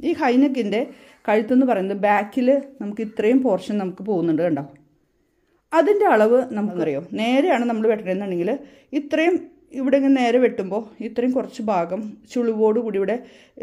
ഈ ഹൈനെക്കിൻ്റെ കഴുത്തെന്ന് പറയുന്നത് ബാക്കിൽ നമുക്ക് ഇത്രയും പോർഷൻ നമുക്ക് പോകുന്നുണ്ട് കണ്ടോ. അതിൻ്റെ അളവ് നമുക്കറിയോ, നേരെയാണ് നമ്മൾ വെട്ടണമെന്നുണ്ടെങ്കിൽ ഇത്രയും ഇവിടെ ഇങ്ങനെ നേരെ വെട്ടുമ്പോൾ ഇത്രയും കുറച്ച് ഭാഗം ചുളിവോട് കൂടി ഇവിടെ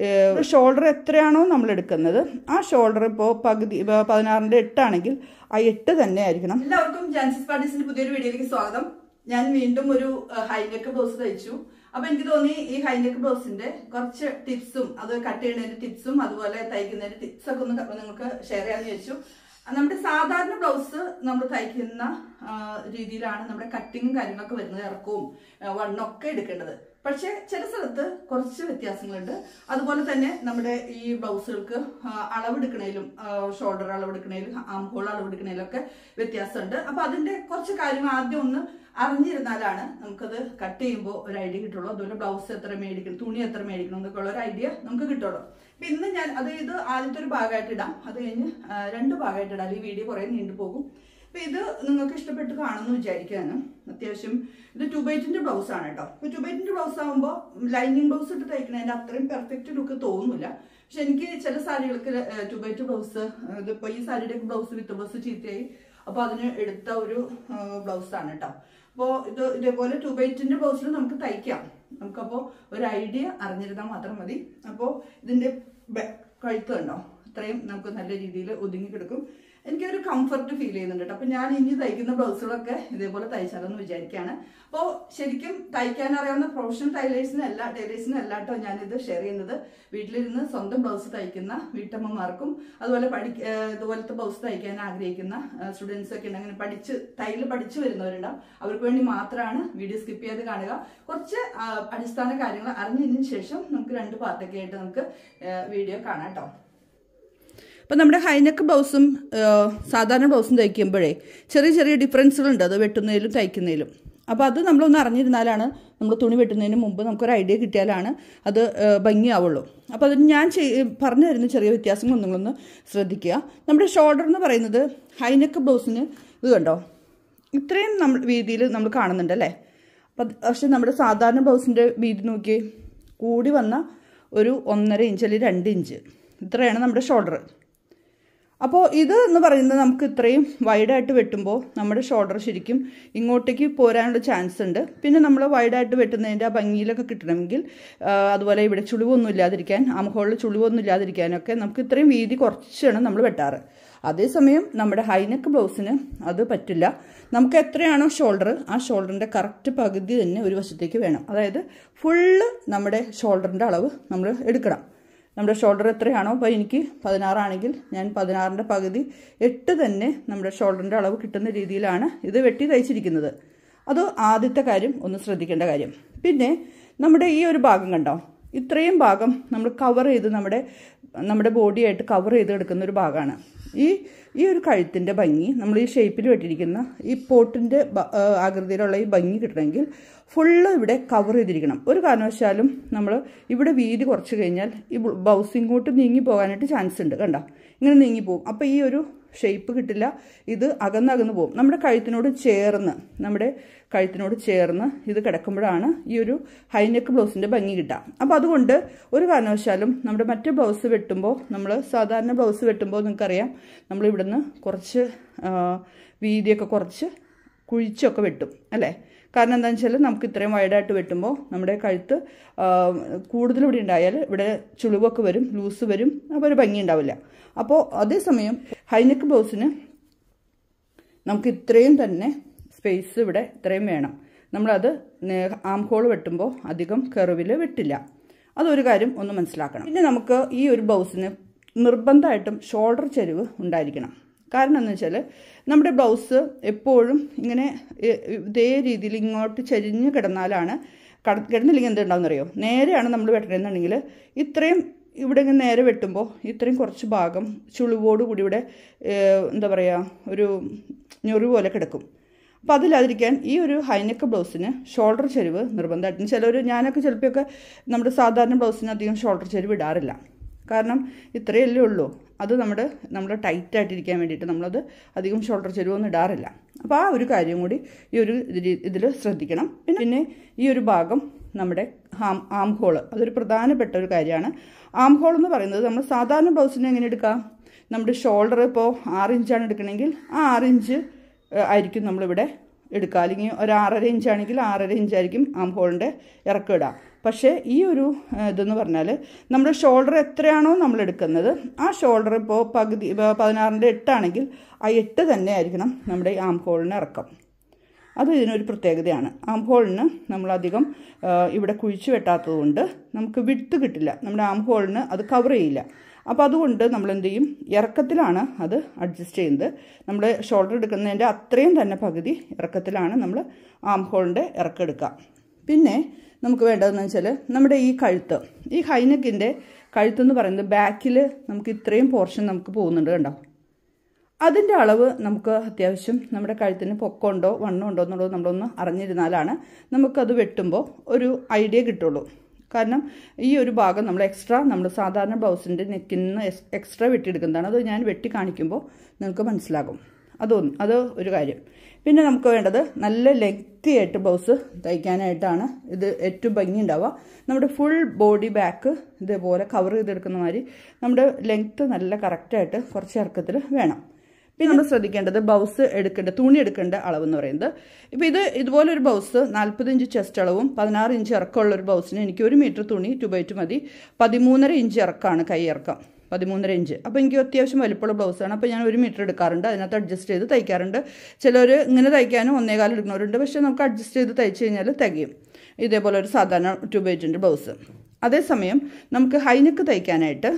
ഷോൾഡർ എത്രയാണോ നമ്മൾ എടുക്കുന്നത് ആ ഷോൾഡർ ഇപ്പോൾ പകുതി 16.8 ആണെങ്കിൽ ആ 8 തന്നെ ആയിരിക്കണം. എല്ലാവർക്കും ജാൻസിസ് പാർട്ടീസിന്റെ പുതിയൊരു വീഡിയോയിലേക്ക് സ്വാഗതം. ഞാൻ വീണ്ടും ഒരു ഹൈനെക്ക് ബ്ലൗസ് തയ്ച്ചു. അപ്പൊ എനിക്ക് തോന്നി ഈ ഹൈനെക്ക് ബ്ലൗസിന്റെ കുറച്ച് ടിപ്സും അത് കട്ട് ചെയ്യുന്നതിന്റെ ടിപ്സും അതുപോലെ തയ്ക്കുന്നതിന്റെ ടിപ്സ് ഒക്കെ ഒന്ന് നിങ്ങൾക്ക് ഷെയർ ചെയ്യാന്ന് ചോദിച്ചു. നമ്മുടെ സാധാരണ ബ്ലൗസ് നമ്മൾ തയ്ക്കുന്ന രീതിയിലാണ് നമ്മുടെ കട്ടിങ്ങും കാര്യങ്ങളൊക്കെ വരുന്നത്, ഇറക്കവും വണ്ണൊക്കെ എടുക്കേണ്ടത്. പക്ഷെ ചില സ്ഥലത്ത് കുറച്ച് വ്യത്യാസങ്ങളുണ്ട്. അതുപോലെ തന്നെ നമ്മുടെ ഈ ബ്ലൗസുകൾക്ക് അളവെടുക്കണേലും ഷോൾഡർ അളവെടുക്കണേലും ആം ഹോൾ അളവെടുക്കണേലും ഒക്കെ വ്യത്യാസമുണ്ട്. അപ്പൊ അതിന്റെ കുറച്ച് കാര്യങ്ങൾ ആദ്യം ഒന്ന് അറിഞ്ഞിരുന്നാലാണ് നമുക്കത് കട്ട് ചെയ്യുമ്പോൾ ഒരു ഐഡിയ കിട്ടുള്ളൂ. അതുപോലെ ബ്ലൗസ് എത്ര മേടിക്കണം, തുണി എത്ര മേടിക്കണം എന്നൊക്കെ ഉള്ള ഒരു ഐഡിയ നമുക്ക് കിട്ടുള്ളൂ. അപ്പൊ ഇന്ന് ഞാൻ ഇത് ആദ്യത്തെ ഒരു ഭാഗമായിട്ട് ഇടാം, അത് കഴിഞ്ഞ് 2 ഭാഗമായിട്ട് ഇടാം. ഈ വീഡിയോ കുറെ നീണ്ടുപോകും. അപ്പൊ ഇത് നിങ്ങൾക്ക് ഇഷ്ടപ്പെട്ട് കാണുമെന്ന് വിചാരിക്കാണ്. അത്യാവശ്യം ഇത് 2x2 ബ്ലൗസ് ആണ് കേട്ടോ. ഇപ്പൊ 2x2 ബ്ലൗസ് ആകുമ്പോൾ ലൈനിങ് ബ്ലൗസ് ഇട്ട് തയ്ക്കുന്നതിന്റെ അത്രയും പെർഫെക്റ്റ് ലുക്ക് തോന്നുന്നില്ല. പക്ഷെ എനിക്ക് ചില സാരികൾക്ക് 2x2 ബ്ലൗസ്, ഇതിപ്പോ ഈ സാരിയുടെ ബ്ലൗസ് വിത്ത് ബ്ലൗസ് ചീത്തയായി, അപ്പൊ അതിന് എടുത്ത ഒരു ബ്ലൗസ് ആണ് കേട്ടോ. അപ്പോൾ ഇതേപോലെ 2x2 ബ്ലൗസിൽ നമുക്ക് തയ്ക്കാം. നമുക്കപ്പോൾ ഒരു ഐഡിയ അറിഞ്ഞിരുന്നാൽ മാത്രം മതി. അപ്പോൾ ഇതിന്റെ കഴുത്ത് കണ്ടോ, ഇത്രയും നമുക്ക് നല്ല രീതിയിൽ ഒതുങ്ങി കിടക്കും. എനിക്കൊരു കംഫർട്ട് ഫീൽ ചെയ്യുന്നുണ്ട് കേട്ടോ. അപ്പൊ ഞാൻ ഇനി തയ്ക്കുന്ന ബ്ലൗസുകളൊക്കെ ഇതേപോലെ തയ്ച്ചാലെന്ന് വിചാരിക്കുകയാണ്. അപ്പോൾ ശരിക്കും തയ്ക്കാൻ അറിയാവുന്ന പ്രൊഫഷണൽ ടൈലേഴ്സിനല്ല കേട്ടോ ഞാനിത് ഷെയർ ചെയ്യുന്നത്. വീട്ടിലിരുന്ന് സ്വന്തം ബ്ലൗസ് തയ്ക്കുന്ന വീട്ടമ്മമാർക്കും അതുപോലെ ഇതുപോലത്തെ ബ്ലൗസ് തയ്ക്കാൻ ആഗ്രഹിക്കുന്ന സ്റ്റുഡൻസ് ഒക്കെ ഉണ്ട്, അങ്ങനെ തയ്യൽ പഠിച്ചു വരുന്നവരുണ്ടാവും. അവർക്ക് വേണ്ടി മാത്രമാണ് വീഡിയോ സ്കിപ്പ് ചെയ്ത് കാണുക. കുറച്ച് അടിസ്ഥാന കാര്യങ്ങൾ അറിഞ്ഞതിന് ശേഷം നമുക്ക് 2 പാർട്ടൊക്കെ ആയിട്ട് നമുക്ക് വീഡിയോ കാണാം കേട്ടോ. അപ്പം നമ്മുടെ ഹൈനെക്ക് ബ്ലൗസും സാധാരണ ബ്ലൗസും തയ്ക്കുമ്പോഴേ ചെറിയ ചെറിയ ഡിഫറൻസുകളുണ്ട് അത് വെട്ടുന്നതിലും തയ്ക്കുന്നതിലും. അപ്പോൾ അത് നമ്മളൊന്ന് അറിഞ്ഞിരുന്നാലാണ് നമ്മൾ തുണി വെട്ടുന്നതിന് മുമ്പ് നമുക്കൊരു ഐഡിയ കിട്ടിയാലാണ് അത് ഭംഗിയാവുള്ളൂ. അപ്പോൾ അതിന് ഞാൻ പറഞ്ഞു തരുന്ന ചെറിയ വ്യത്യാസങ്ങൾ നിങ്ങളൊന്ന് ശ്രദ്ധിക്കുക. നമ്മുടെ ഷോൾഡർ എന്ന് പറയുന്നത് ഹൈനെക്ക് ബ്ലൗസിന് ഇത് കണ്ടോ ഇത്രയും വീതിയിൽ നമ്മൾ കാണുന്നുണ്ടല്ലേ. അപ്പം പക്ഷെ നമ്മുടെ സാധാരണ ബ്ലൗസിൻ്റെ വീതി നോക്കി കൂടി വന്ന ഒരു 1.5 ഇഞ്ച് അല്ലെങ്കിൽ 2 ഇഞ്ച് ഇത്രയാണ് നമ്മുടെ ഷോൾഡർ. അപ്പോൾ ഇത് എന്ന് പറയുന്നത് നമുക്ക് ഇത്രയും വൈഡായിട്ട് വെട്ടുമ്പോൾ നമ്മുടെ ഷോൾഡർ ശരിക്കും ഇങ്ങോട്ടേക്ക് പോരാനുള്ള ചാൻസ് ഉണ്ട്. പിന്നെ നമ്മൾ വൈഡായിട്ട് വെട്ടുന്നതിൻ്റെ ആ ഭംഗിയിലൊക്കെ കിട്ടണമെങ്കിൽ അതുപോലെ ഇവിടെ ചുളിവൊന്നും ഇല്ലാതിരിക്കാൻ, ആംഹോളിൽ ചുളിവൊന്നും ഇല്ലാതിരിക്കാനൊക്കെ നമുക്ക് ഇത്രയും വീതി കുറച്ചാണ് നമ്മൾ വെട്ടാറ്. അതേസമയം നമ്മുടെ ഹൈനെക്ക് ബ്ലൗസിന് അത് പറ്റില്ല. നമുക്ക് എത്രയാണോ ഷോൾഡർ ആ ഷോൾഡറിൻ്റെ കറക്റ്റ് പകുതി തന്നെ ഒരു വശത്തേക്ക് വേണം. അതായത് ഫുള്ള് നമ്മുടെ ഷോൾഡറിൻ്റെ അളവ് നമ്മൾ എടുക്കണം. നമ്മുടെ ഷോൾഡർ എത്രയാണോ, അപ്പോൾ എനിക്ക് 16 ആണെങ്കിൽ ഞാൻ 16ൻ്റെ പകുതി 8 തന്നെ നമ്മുടെ ഷോൾഡറിൻ്റെ അളവ് കിട്ടുന്ന രീതിയിലാണ് ഇത് വെട്ടി തയ്ച്ചിരിക്കുന്നത്. അത് ആദ്യത്തെ കാര്യം ഒന്ന് ശ്രദ്ധിക്കേണ്ട കാര്യം. പിന്നെ നമ്മുടെ ഈ ഒരു ഭാഗം കണ്ടോ, ഇത്രയും ഭാഗം നമ്മൾ കവർ ചെയ്ത് നമ്മുടെ ബോഡിയായിട്ട് കവർ ചെയ്ത് എടുക്കുന്ന ഒരു ഭാഗമാണ്. ഈ ഒരു കഴുത്തിൻ്റെ ഭംഗി നമ്മൾ ഈ ഷേപ്പിൽ വെട്ടിയിരിക്കുന്ന ഈ പോട്ടിൻ്റെ ആകൃതിയിലുള്ള ഈ ഭംഗി കിട്ടണമെങ്കിൽ ഫുള്ള് ഇവിടെ കവർ ചെയ്തിരിക്കണം. ഒരു കാരണവശാലും നമ്മൾ ഇവിടെ വീതി കുറച്ച് കഴിഞ്ഞാൽ ഈ ബ്ലൗസ് ഇങ്ങോട്ട് നീങ്ങി പോകാനായിട്ട് ചാൻസ് ഉണ്ട്. കണ്ടോ, ഇങ്ങനെ നീങ്ങി പോകും. അപ്പോൾ ഈ ഒരു ഷേപ്പ് കിട്ടില്ല, ഇത് അകന്നകന്ന് പോകും. നമ്മുടെ കഴുത്തിനോട് ചേർന്ന് ഇത് കിടക്കുമ്പോഴാണ് ഈ ഒരു ഹൈനെക്ക് ബ്ലൗസിൻ്റെ ഭംഗി കിട്ടുക. അപ്പോൾ അതുകൊണ്ട് ഒരു കാരണവശാലും നമ്മുടെ മറ്റേ ബ്ലൗസ് വെട്ടുമ്പോൾ, നമ്മൾ സാധാരണ ബ്ലൗസ് വെട്ടുമ്പോൾ നിങ്ങൾക്കറിയാം നമ്മൾ ഇവിടുന്ന് കുറച്ച് വീതിയൊക്കെ കുറച്ച് കുഴിച്ചൊക്കെ വെട്ടും അല്ലേ. കാരണം എന്താണെന്ന് വെച്ചാൽ നമുക്ക് ഇത്രയും വൈഡായിട്ട് വെട്ടുമ്പോൾ നമ്മുടെ കഴുത്ത് കൂടുതൽ ഇവിടെ ഉണ്ടായാൽ ഇവിടെ ചുളിവൊക്കെ വരും, ലൂസ് വരും, അപ്പോൾ ഒരു ഭംഗി ഉണ്ടാവില്ല. അപ്പോൾ അതേസമയം ഹൈനെക്ക് ബ്ലൗസിന് നമുക്ക് ഇത്രയും തന്നെ സ്പേസ് ഇവിടെ ഇത്രയും വേണം. നമ്മളത് ആം ഹോൾ വെട്ടുമ്പോൾ അധികം കർവിൽ വെട്ടില്ല. അതൊരു കാര്യം ഒന്ന് മനസ്സിലാക്കണം. പിന്നെ നമുക്ക് ഈ ഒരു ബ്ലൗസിന് നിർബന്ധമായിട്ടും ഷോൾഡർ ചെരിവ് ഉണ്ടായിരിക്കണം. കാരണം എന്ന് വെച്ചാൽ നമ്മുടെ ബ്ലൗസ് എപ്പോഴും ഇങ്ങനെ ഇതേ രീതിയിൽ ഇങ്ങോട്ട് ചെരിഞ്ഞ് കിടന്നാലാണ്, കിടന്നില്ലെങ്കിൽ എന്തുണ്ടാവുമെന്നറിയോ, നേരെയാണ് നമ്മൾ വെട്ടണമെന്നുണ്ടെങ്കിൽ ഇത്രയും ഇവിടെ ഇങ്ങനെ നേരെ വെട്ടുമ്പോൾ ഇത്രയും കുറച്ച് ഭാഗം ചുളിവോട് കൂടി ഇവിടെ എന്താ പറയുക ഒരു ഞൊറി പോലെ കിടക്കും. അപ്പോൾ അതില്ലാതിരിക്കാൻ ഈ ഒരു ഹൈനെക്ക് ബ്ലൗസിന് ഷോൾഡർ ചെരിവ് നിർബന്ധമായിട്ടും ഞാനൊക്കെ ചിലപ്പോഴൊക്കെ നമ്മുടെ സാധാരണ ബ്ലൗസിന് അധികം ഷോൾഡർ ചെരിവ് ഇടാറില്ല. കാരണം ഇത്രയല്ലേ ഉള്ളൂ, അത് നമ്മൾ ടൈറ്റായിട്ടിരിക്കാൻ വേണ്ടിയിട്ട് നമ്മളത് അധികം ഷോൾഡർ ചെരുവൊന്നും ഇടാറില്ല. അപ്പോൾ ആ ഒരു കാര്യം കൂടി ഈ ഒരു ഇതിൽ ശ്രദ്ധിക്കണം. പിന്നെ ഈ ഒരു ഭാഗം നമ്മുടെ ആം ഹോള്, അതൊരു പ്രധാനപ്പെട്ട ഒരു കാര്യമാണ്. ആം ഹോൾ എന്ന് പറയുന്നത് നമ്മൾ സാധാരണ ബ്ലൗസിന് എങ്ങനെ എടുക്കാം, നമ്മുടെ ഷോൾഡർ ഇപ്പോൾ 6 ഇഞ്ചാണ് എടുക്കണമെങ്കിൽ ആ 6 ഇഞ്ച് ആയിരിക്കും നമ്മളിവിടെ എടുക്കുക. അല്ലെങ്കിൽ ഒരു 6.5 ഇഞ്ചാണെങ്കിൽ 6.5 ഇഞ്ചായിരിക്കും ആം ഹോളിൻ്റെ ഇറക്കം ഇടുക. പക്ഷേ ഈ ഒരു ഇതെന്ന് പറഞ്ഞാൽ നമ്മുടെ ഷോൾഡർ എത്രയാണോ നമ്മൾ എടുക്കുന്നത് ആ ഷോൾഡർ ഇപ്പോൾ പകുതി 16ൻ്റെ 8 ആണെങ്കിൽ ആ 8 തന്നെ ആയിരിക്കണം നമ്മുടെ ആം ഹോളിന് ഇറക്കം. അത് ഇതിനൊരു പ്രത്യേകതയാണ്. ആം ഹോളിന് നമ്മളധികം ഇവിടെ കുഴിച്ചു വെട്ടാത്തത് കൊണ്ട് നമുക്ക് വിഡ്ത്ത് കിട്ടില്ല, നമ്മുടെ ആം ഹോളിന് അത് കവർ ചെയ്യില്ല. അപ്പോൾ അതുകൊണ്ട് നമ്മൾ എന്ത് ചെയ്യും, ഇറക്കത്തിലാണ് അത് അഡ്ജസ്റ്റ് ചെയ്യുന്നത്. നമ്മൾ ഷോൾഡർ എടുക്കുന്നതിൻ്റെ അത്രയും തന്നെ പകുതി ഇറക്കത്തിലാണ് നമ്മൾ ആം ഹോളിൻ്റെ ഇറക്കം എടുക്കുക. പിന്നെ നമുക്ക് വേണ്ടതെന്ന് വെച്ചാൽ നമ്മുടെ ഈ കഴുത്ത്, ഈ ഹൈനെക്കിൻ്റെ കഴുത്തെന്ന് പറയുന്നത് ബാക്കിൽ നമുക്ക് ഇത്രയും പോർഷൻ നമുക്ക് പോകുന്നുണ്ട് കണ്ടോ. അതിൻ്റെ അളവ് നമുക്ക് അത്യാവശ്യം നമ്മുടെ കഴുത്തിന് പൊക്കമുണ്ടോ വണ്ണം ഉണ്ടോ എന്നുള്ളത് നമ്മളൊന്ന് അറിഞ്ഞിരുന്നാലാണ് നമുക്കത് വെട്ടുമ്പോൾ ഒരു ഐഡിയ കിട്ടുള്ളൂ. കാരണം ഈ ഒരു ഭാഗം നമ്മൾ സാധാരണ ബ്ലൗസിൻ്റെ നെക്കിൽ നിന്ന് എക്സ്ട്രാ വെട്ടിയെടുക്കുന്നതാണ്. അത് ഞാൻ വെട്ടി കാണിക്കുമ്പോൾ നിങ്ങൾക്ക് മനസ്സിലാകും. അത് ഒരു കാര്യം. പിന്നെ നമുക്ക് വേണ്ടത് നല്ല ലെങ്തി ആയിട്ട് ബ്ലൗസ് തയ്ക്കാനായിട്ടാണ് ഇത് ഏറ്റവും ഭംഗി ഉണ്ടാവുക. നമ്മുടെ ഫുൾ ബോഡി ബാക്ക് ഇതേപോലെ കവർ ചെയ്തെടുക്കുന്ന മാതിരി നമ്മുടെ ലെങ്ത്ത് നല്ല കറക്റ്റായിട്ട് കുറച്ച് ഇറക്കത്തിൽ വേണം. പിന്നെ നമ്മൾ ശ്രദ്ധിക്കേണ്ടത് തുണി എടുക്കേണ്ട അളവെന്ന് പറയുന്നത്, ഇപ്പോൾ ഇതുപോലെ ഒരു ബ്ലൗസ് 40 ഇഞ്ച് ചെസ്റ്റ് അളവും 16 ഇഞ്ച് ഇറക്കമുള്ള ഒരു ബ്ലൗസിന് എനിക്ക് 1 മീറ്റർ തുണി 2x2 മതി. 13.5 ഇഞ്ച് ഇറക്കമാണ് കൈ ഇറക്കം, 13.5 ഇഞ്ച്. അപ്പോൾ എനിക്ക് അത്യാവശ്യം വലിപ്പമുള്ള ബ്ലൗസാണ്. അപ്പോൾ ഞാൻ 1 മീറ്റർ എടുക്കാറുണ്ട്, അതിനകത്ത് അഡ്ജസ്റ്റ് ചെയ്ത് തയ്ക്കാറുണ്ട്. ചിലർ ഇങ്ങനെ തയ്ക്കാനും 1.25 എടുക്കുന്നവരുണ്ട്. പക്ഷേ നമുക്ക് അഡ്ജസ്റ്റ് ചെയ്ത് തയ്ച്ച് കഴിഞ്ഞാൽ തികയും. ഇതേപോലെ ഒരു സാധാരണ 2x2 ബ്ലൗസ്. അതേസമയം നമുക്ക് ഹൈനെക്ക് തയ്ക്കാനായിട്ട്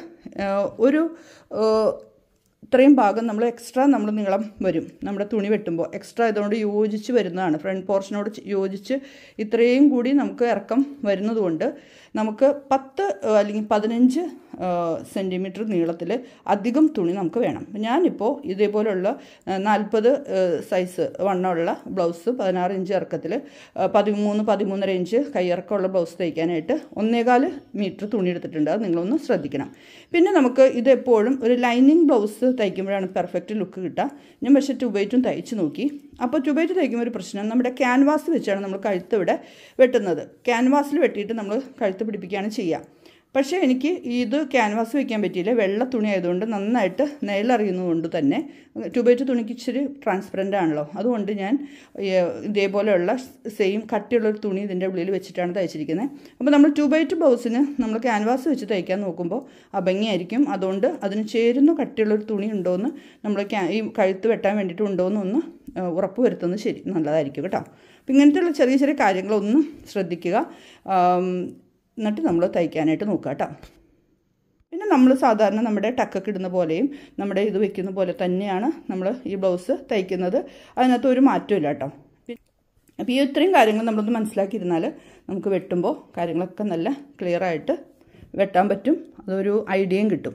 ഇത്രയും ഭാഗം നമ്മൾ നീളം വരും. നമ്മുടെ തുണി വെട്ടുമ്പോൾ എക്സ്ട്രാ ഇതുകൊണ്ട് യോജിച്ച് വരുന്നതാണ്, ഫ്രണ്ട് പോർഷനോട് യോജിച്ച് ഇത്രയും കൂടി നമുക്ക് ഇറക്കം വരുന്നതുകൊണ്ട് നമുക്ക് 10 അല്ലെങ്കിൽ 15 സെൻറ്റിമീറ്റർ നീളത്തിൽ അധികം തുണി നമുക്ക് വേണം. ഞാനിപ്പോൾ ഇതേപോലെയുള്ള 40 സൈസ് വണ്ണമുള്ള ബ്ലൗസ് 16 ഇഞ്ച് ഇറക്കത്തിൽ 13-13.5 ഇഞ്ച് കൈയിറക്കമുള്ള ബ്ലൗസ് തയ്ക്കാനായിട്ട് 1.25 മീറ്റർ തുണി എടുത്തിട്ടുണ്ട്. അത് നിങ്ങളൊന്ന് ശ്രദ്ധിക്കണം. പിന്നെ നമുക്ക് ഇതെപ്പോഴും ഒരു ലൈനിങ് ബ്ലൗസ് തയ്ക്കുമ്പോഴാണ് പെർഫെക്റ്റ് ലുക്ക് കിട്ടുക. ഞാൻ പക്ഷേ 2x2 തയ്ച്ച് നോക്കി. അപ്പോൾ 2x2 തയ്ക്കുമ്പോൾ ഒരു പ്രശ്നം, നമ്മുടെ ക്യാൻവാസ് വെച്ചാണ് നമ്മൾ കഴുത്ത് ഇവിടെ വെട്ടുന്നത്. ക്യാൻവാസിൽ വെട്ടിയിട്ട് നമ്മൾ കഴുത്ത് പിടിപ്പിക്കുകയാണ് ചെയ്യുക. പക്ഷേ എനിക്ക് ഇത് ക്യാൻവാസ് വയ്ക്കാൻ പറ്റിയില്ല. വെള്ള തുണി ആയതുകൊണ്ട് നന്നായിട്ട് നെയിലറിയുന്നതുകൊണ്ട് തന്നെ 2x2 തുണിക്ക് ഇച്ചിരി ട്രാൻസ്പെറൻ്റ് ആണല്ലോ. അതുകൊണ്ട് ഞാൻ ഇതേപോലെയുള്ള സെയിം കട്ടിയുള്ളൊരു തുണി ഇതിൻ്റെ ഉള്ളിൽ വെച്ചിട്ടാണ് തയ്ച്ചിരിക്കുന്നത്. അപ്പോൾ നമ്മൾ 2x2 ബ്ലൗസിന് നമ്മൾ ക്യാൻവാസ് വെച്ച് തയ്ക്കാൻ നോക്കുമ്പോൾ അഭംഗിയായിരിക്കും. അതുകൊണ്ട് അതിന് ചേരുന്ന കട്ടിയുള്ളൊരു തുണി ഉണ്ടോയെന്ന് നമ്മൾ ഈ കഴുത്ത് വെട്ടാൻ വേണ്ടിയിട്ട് ഉണ്ടോയെന്നൊന്ന് ഉറപ്പ് വരുത്തുന്നത് നല്ലതായിരിക്കും കേട്ടോ. അപ്പോൾ ഇങ്ങനത്തെയുള്ള ചെറിയ ചെറിയ കാര്യങ്ങളൊന്നും ശ്രദ്ധിക്കുക. എന്നിട്ട് നമ്മൾ തയ്ക്കാനായിട്ട് നോക്കുക കേട്ടോ. പിന്നെ നമ്മൾ സാധാരണ നമ്മുടെ ടക്കൊക്കെ ഇടുന്ന പോലെയും നമ്മുടെ ഇത് വെക്കുന്ന പോലെ തന്നെയാണ് നമ്മൾ ഈ ബ്ലൗസ് തയ്ക്കുന്നത്. അതിനകത്ത് ഒരു മാറ്റവും ഇല്ല കേട്ടോ. അപ്പോൾ ഈ ഇത്രയും കാര്യങ്ങൾ നമ്മളൊന്ന് മനസ്സിലാക്കിയിരുന്നാൽ നമുക്ക് വെട്ടുമ്പോൾ കാര്യങ്ങളൊക്കെ നല്ല ക്ലിയറായിട്ട് വെട്ടാൻ പറ്റും. അതൊരു ഐഡിയയും കിട്ടും.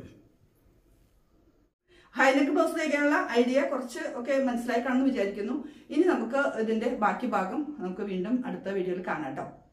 ഹൈനെക്ക് ബ്ലൗസ് തയ്ക്കാനുള്ള ഐഡിയ കുറച്ച് ഒക്കെ മനസ്സിലായി കാണുമെന്ന് വിചാരിക്കുന്നു. ഇനി നമുക്ക് ഇതിൻ്റെ ബാക്കി ഭാഗം നമുക്ക് വീണ്ടും അടുത്ത വീഡിയോയിൽ കാണാം കേട്ടോ.